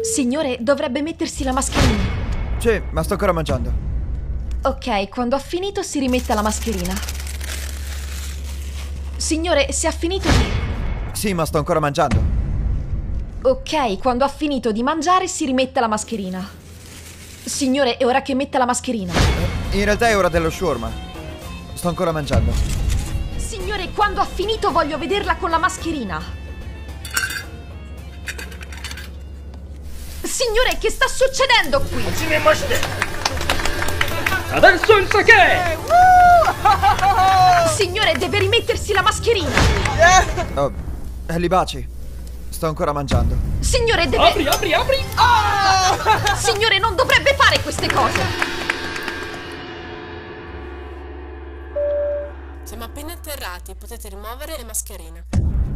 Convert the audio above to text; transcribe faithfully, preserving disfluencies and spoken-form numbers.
Signore, dovrebbe mettersi la mascherina. Sì, ma sto ancora mangiando. Ok, quando ha finito si rimette la mascherina. Signore, se ha finito di... Sì, ma sto ancora mangiando. Ok, quando ha finito di mangiare si rimette la mascherina. Signore, è ora che metta la mascherina. In realtà è ora dello shawarma. Sto ancora mangiando. Signore, quando ha finito voglio vederla con la mascherina. Signore, che sta succedendo qui? Adesso il sake! Signore, deve rimettersi la mascherina. Oh, eh, li baci. Sto ancora mangiando. Signore, deve... Apri, apri, apri! Ah! Signore, non dovrebbe fare queste cose. Siamo appena atterrati, potete rimuovere le mascherine.